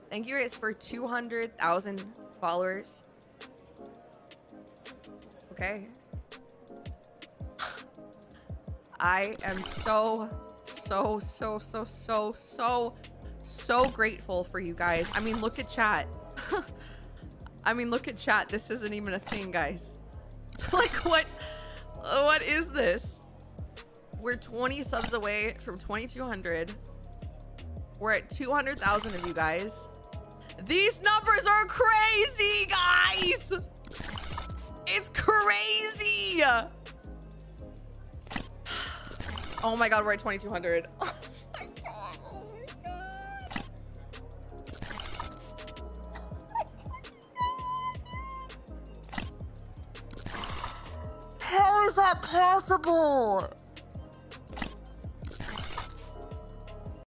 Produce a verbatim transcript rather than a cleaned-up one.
Thank you guys for two hundred thousand followers. Okay. I am so, so, so, so, so, so, so grateful for you guys. I mean, look at chat. I mean, look at chat. This isn't even a thing, guys. Like, what? What is this? We're twenty subs away from twenty-two hundred. We're at two hundred thousand of you guys. These numbers are crazy, guys. It's crazy. Oh my God, we're at twenty-two hundred. Oh my God, oh my God. How is that possible?